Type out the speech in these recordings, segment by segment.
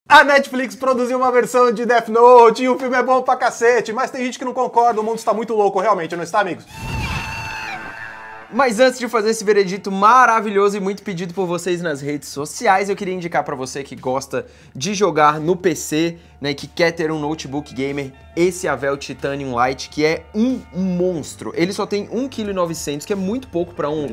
A Netflix produziu uma versão de Death Note e o filme é bom pra cacete, mas tem gente que não concorda, o mundo está muito louco realmente, não está, amigos? Mas antes de fazer esse veredito maravilhoso e muito pedido por vocês nas redes sociais, eu queria indicar pra você que gosta de jogar no PC, né, e que quer ter um notebook gamer, esse Avel Titanium Lite, que é um monstro. Ele só tem 1,9 kg, que é muito pouco pra um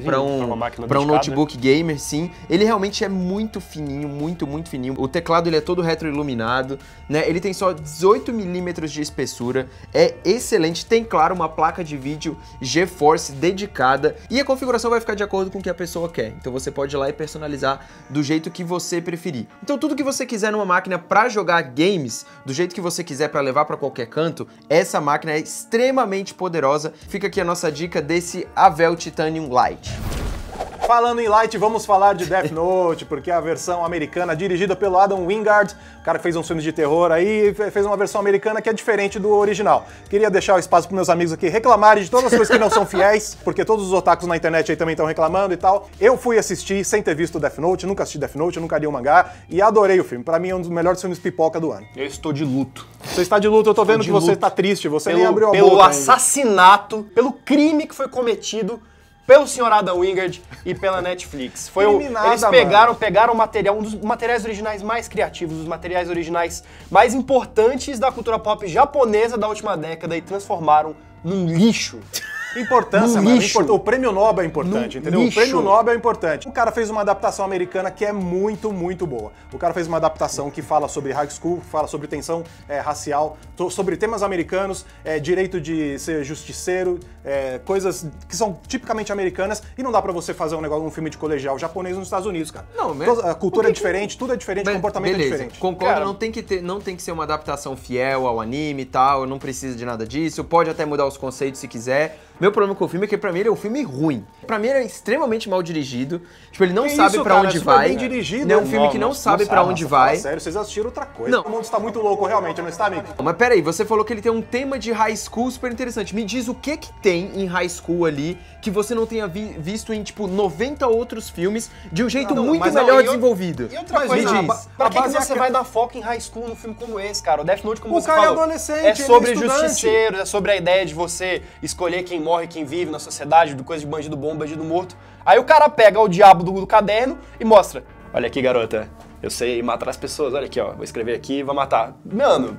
notebook gamer, sim. Ele realmente é muito fininho, muito fininho. O teclado ele é todo retroiluminado, né? Ele tem só 18 milímetros de espessura, é excelente. Tem, claro, uma placa de vídeo GeForce dedicada e a configuração vai ficar de acordo com o que a pessoa quer. Então você pode ir lá e personalizar do jeito que você preferir. Então tudo que você quiser numa máquina pra jogar games, do jeito que você quiser pra levar pra qualquer canto, essa máquina é extremamente poderosa. Fica aqui a nossa dica desse Avel Titanium Lite. Falando em Light, vamos falar de Death Note, porque a versão americana, dirigida pelo Adam Wingard, o cara que fez uns filmes de terror aí, fez uma versão americana que é diferente do original. Queria deixar o espaço para meus amigos aqui reclamarem de todas as coisas que não são fiéis, porque todos os otakus na internet aí também estão reclamando e tal. Eu fui assistir sem ter visto Death Note, nunca assisti Death Note, nunca li o mangá, e adorei o filme. Pra mim é um dos melhores filmes pipoca do ano. Eu estou de luto. Você está de luto, eu tô vendo que você está triste, você nem abriu a boca pelo ainda. assassinato, pelo crime que foi cometido pelo Sr. Adam Wingard e pela Netflix. Eles pegaram o material, um dos materiais originais mais criativos, dos materiais originais mais importantes da cultura pop japonesa da última década e transformaram num lixo. Importância, mano. O prêmio Nobel é importante, entendeu? O prêmio Nobel é importante. O cara fez uma adaptação americana que é muito boa. O cara fez uma adaptação que fala sobre high school, fala sobre tensão racial, sobre temas americanos, direito de ser justiceiro, coisas que são tipicamente americanas, e não dá pra você fazer um filme de colegial japonês nos Estados Unidos, cara. Não, mas a cultura é diferente, tudo é diferente, o comportamento é diferente. Concordo, cara, não tem que ser uma adaptação fiel ao anime e tal, não precisa de nada disso, pode até mudar os conceitos se quiser. Meu problema com o filme é que pra mim ele é um filme ruim. Pra mim ele é extremamente mal dirigido. Tipo, ele não sabe pra onde vai. Bem dirigido, é um filme que não sabe pra onde vai. Sério, vocês assistiram outra coisa. Não. O mundo está muito louco realmente, não está, amigo? Mas peraí, você falou que ele tem um tema de high school super interessante. Me diz o que tem em high school ali que você não tenha visto em, tipo, 90 outros filmes de um jeito muito melhor desenvolvido. E outra coisa, me diz, pra que você vai dar foco em high school num filme como esse, cara? O Death Note, como você falou, é adolescente, é sobre justiceiros, é sobre a ideia de você escolher quem morre e quem vive na sociedade, do coisa de bandido bom, bandido morto. Aí o cara pega o diabo do caderno e mostra. Olha aqui, garota, eu sei matar as pessoas, olha aqui, ó, vou escrever aqui e vou matar. Mano...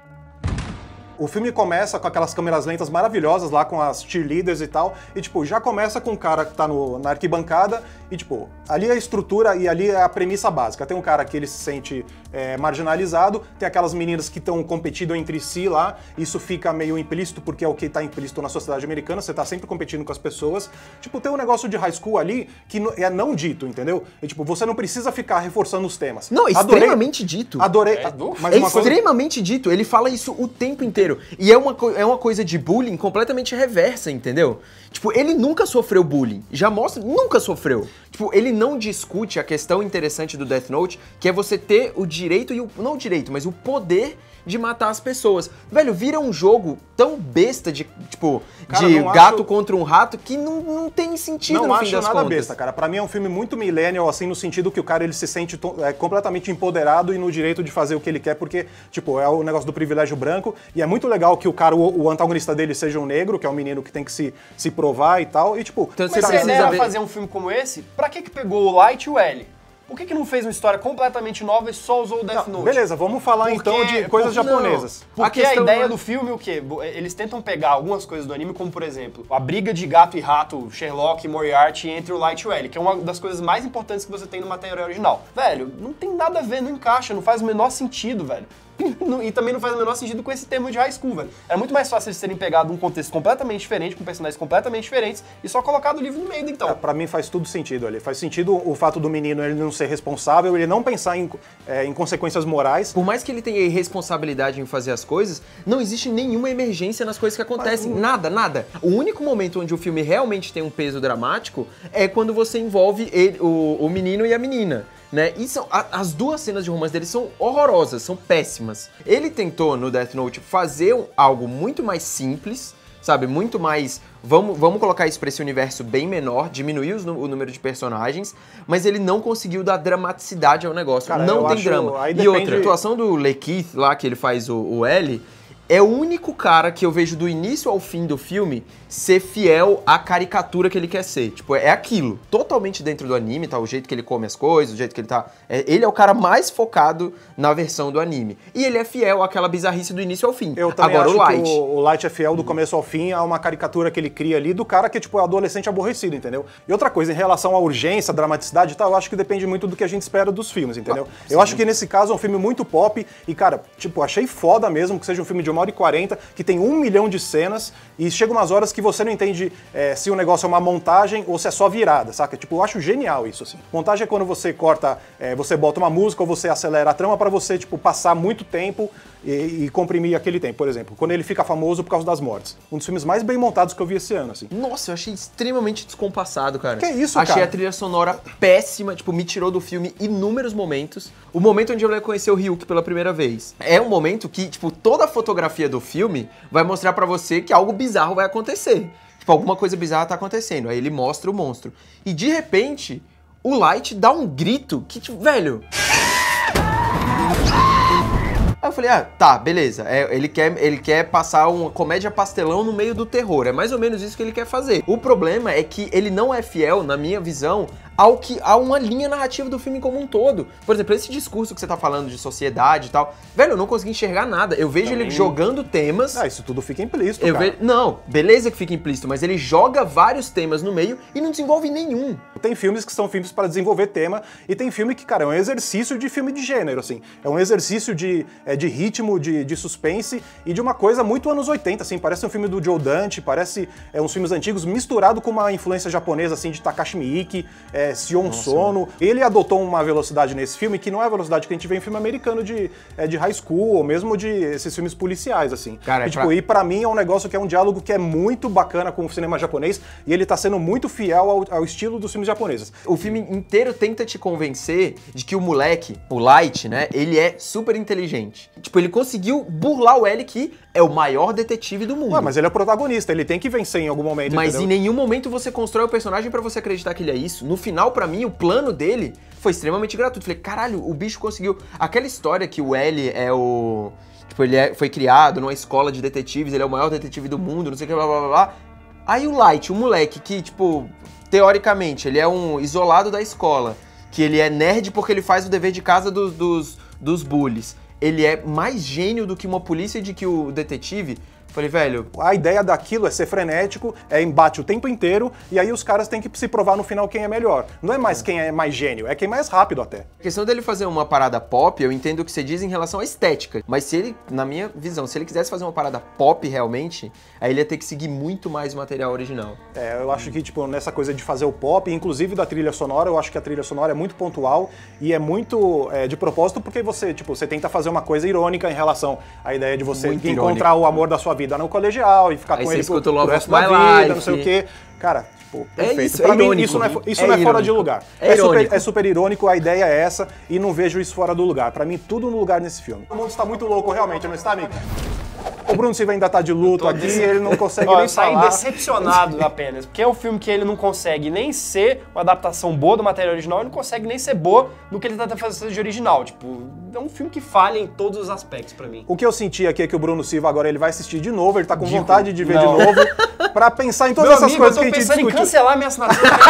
O filme começa com aquelas câmeras lentas maravilhosas lá, com as cheerleaders e tal, e tipo, já começa com o cara que tá na arquibancada, e tipo, ali é a estrutura e ali é a premissa básica. Tem um cara que ele se sente marginalizado, tem aquelas meninas que estão competindo entre si lá, isso fica meio implícito, porque é o que tá implícito na sociedade americana, você tá sempre competindo com as pessoas. Tipo, tem um negócio de high school ali que é não dito, entendeu? E tipo, você não precisa ficar reforçando os temas. Não, extremamente dito. Adorei. Mas extremamente dito, ele fala isso o tempo inteiro. E é uma coisa de bullying completamente reversa, entendeu? Tipo, ele nunca sofreu bullying. Já mostra, nunca sofreu. Tipo, ele não discute a questão interessante do Death Note, que é você ter o direito não o direito, mas o poder de matar as pessoas. Velho, vira um jogo tão besta de, tipo, cara, de gato contra um rato que não tem sentido no fim das contas. Não acho nada besta, cara. Pra mim é um filme muito millennial, assim, no sentido que o cara, ele se sente completamente empoderado e no direito de fazer o que ele quer, porque, tipo, é o negócio do privilégio branco, e é muito legal que o cara, o antagonista dele seja um negro, que é um menino que tem que se provar e tal, e tipo... Então, mas se a ideia era fazer um filme como esse, pra que pegou o Light e o L? Por que não fez uma história completamente nova e só usou o Death Note? Beleza, vamos falar então de coisas japonesas. Porque a ideia do filme, o quê? Eles tentam pegar algumas coisas do anime, como por exemplo, a briga de gato e rato, Sherlock e Moriarty entre o Light e o L, que é uma das coisas mais importantes que você tem no material original. Velho, não tem nada a ver, não encaixa, não faz o menor sentido, velho. E também não faz o menor sentido com esse tema de high school, velho. Era muito mais fácil eles terem pegado um contexto completamente diferente, com personagens completamente diferentes, e só colocado o livro no meio, então. Pra mim faz tudo sentido ali. Faz sentido o fato do menino ele não ser responsável, ele não pensar em consequências morais. Por mais que ele tenha irresponsabilidade em fazer as coisas, não existe nenhuma emergência nas coisas que acontecem. Nada. O único momento onde o filme realmente tem um peso dramático é quando você envolve o menino e a menina. Né? E as duas cenas de romance dele são horrorosas, são péssimas. Ele tentou no Death Note fazer algo muito mais simples, sabe? Muito mais... Vamos colocar isso pra esse universo bem menor, diminuir o número de personagens, mas ele não conseguiu dar dramaticidade ao negócio. Cara, não tem drama. E outra, a atuação do Lakeith lá, que ele faz o L, é o único cara que eu vejo do início ao fim do filme ser fiel à caricatura que ele quer ser. Tipo, é aquilo. Totalmente dentro do anime, tá? O jeito que ele come as coisas, o jeito que ele tá... ele é o cara mais focado na versão do anime. E ele é fiel àquela bizarrice do início ao fim. Eu também Agora, acho o Light... que o Light é fiel do começo ao fim a uma caricatura que ele cria ali do cara que, tipo, é adolescente aborrecido, entendeu? E outra coisa, em relação à urgência, dramaticidade e tal, eu acho que depende muito do que a gente espera dos filmes, entendeu? Eu acho que nesse caso é um filme muito pop e, cara, tipo, achei foda mesmo que seja um filme de 1h40, que tem 1 milhão de cenas e chega umas horas que você não entende se o negócio é uma montagem ou se é só virada, saca? Tipo, eu acho genial isso, assim. Montagem é quando você corta, você bota uma música ou você acelera a trama pra você, tipo, passar muito tempo e comprimir aquele tempo. Por exemplo, quando ele fica famoso por causa das mortes. Um dos filmes mais bem montados que eu vi esse ano, assim. Nossa, eu achei extremamente descompassado, cara. Que isso, achei cara? a trilha sonora péssima, tipo, me tirou do filme inúmeros momentos. O momento onde eu ia conhecer o Ryuk pela primeira vez. É um momento que, tipo, toda a fotografia do filme vai mostrar pra você que algo bizarro vai acontecer. Tipo, alguma coisa bizarra tá acontecendo. Aí ele mostra o monstro. E de repente, o Light dá um grito que, tipo, velho... Aí eu falei, tá, beleza. Ele quer passar uma comédia pastelão no meio do terror. É mais ou menos isso que ele quer fazer. O problema é que ele não é fiel, na minha visão, a uma linha narrativa do filme como um todo. Por exemplo, esse discurso que você tá falando de sociedade e tal, velho, eu não consegui enxergar nada. Eu vejo ele jogando temas... isso tudo fica implícito, cara. Não, beleza que fica implícito, mas ele joga vários temas no meio e não desenvolve nenhum. Tem filmes que são filmes para desenvolver tema e tem filme que, cara, é um exercício de filme de gênero, assim. É um exercício de ritmo, de suspense e de uma coisa muito anos 80, assim. Parece um filme do Joe Dante, parece uns filmes antigos misturado com uma influência japonesa, assim, de Takashi Miike, Sion Sono. Ele adotou uma velocidade nesse filme que não é a velocidade que a gente vê em filme americano de high school ou mesmo de esses filmes policiais, assim. Cara, e pra mim é um negócio que é um diálogo que é muito bacana com o cinema japonês e ele tá sendo muito fiel ao estilo dos filmes japoneses. O filme inteiro tenta te convencer de que o moleque, o Light, né, ele é super inteligente. Tipo, ele conseguiu burlar o L, que é o maior detetive do mundo. Mas ele é o protagonista, ele tem que vencer em algum momento, Mas entendeu? em nenhum momento você constrói o personagem pra você acreditar que ele é isso. No final, pra mim, o plano dele foi extremamente gratuito. Falei, caralho, o bicho conseguiu... Aquela história que o L é o... Tipo, foi criado numa escola de detetives, ele é o maior detetive do mundo, não sei o que, blá, blá, blá, blá. Aí o Light, o moleque que, tipo, teoricamente, ele é um isolado da escola, que ele é nerd porque ele faz o dever de casa dos bullies. Ele é mais gênio do que uma polícia de que o detetive. Falei, velho... A ideia daquilo é ser frenético, é embate o tempo inteiro, e aí os caras têm que se provar no final quem é melhor. Não é mais quem é mais gênio, é quem é mais rápido até. A questão dele fazer uma parada pop, eu entendo o que você diz em relação à estética. Mas se ele, na minha visão, se ele quisesse fazer uma parada pop realmente, aí ele ia ter que seguir muito mais o material original. Eu acho que, tipo, nessa coisa de fazer o pop, inclusive da trilha sonora, eu acho que a trilha sonora é muito pontual e é muito de propósito, porque você tenta fazer uma coisa irônica em relação à ideia de você Muito encontrar o amor da sua vida no colegial e ficar aí com você ele escuta pro o Love resto of da My vida, Life. não sei o quê. Cara, tipo, perfeito. isso, pra mim, irônico. isso não é fora de lugar. Irônico. É super irônico, a ideia é essa, e não vejo isso fora do lugar. Pra mim, tudo no lugar nesse filme. O mundo está muito louco, realmente, não está, amigo? O Bruno Silva ainda tá de luto aqui, ele não consegue nem Eu saí falar. decepcionado apenas, porque é um filme que ele não consegue nem ser uma adaptação boa do material original, ele não consegue nem ser boa no que ele tá fazendo de original. Tipo, é um filme que falha em todos os aspectos pra mim. O que eu senti aqui é que o Bruno Silva agora ele vai assistir de novo, ele tá com Digo, vontade de ver não. de novo, pra pensar em todas Meu essas amigo, coisas eu que a tô gente pensando em discutiu. cancelar minha assinatura do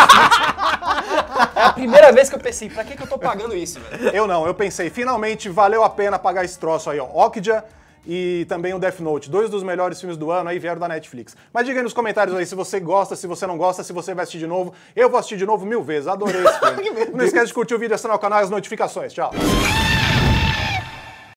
Netflix. É a primeira vez que eu pensei, pra que eu tô pagando isso, velho? Eu pensei, finalmente valeu a pena pagar esse troço aí, ó. Okja e também o Death Note, 2 dos melhores filmes do ano aí vieram da Netflix. Mas diga aí nos comentários aí se você gosta, se você não gosta, se você vai assistir de novo. Eu vou assistir de novo 1000 vezes, adorei esse filme. Não esquece de curtir o vídeo, assinar o canal e as notificações. Tchau.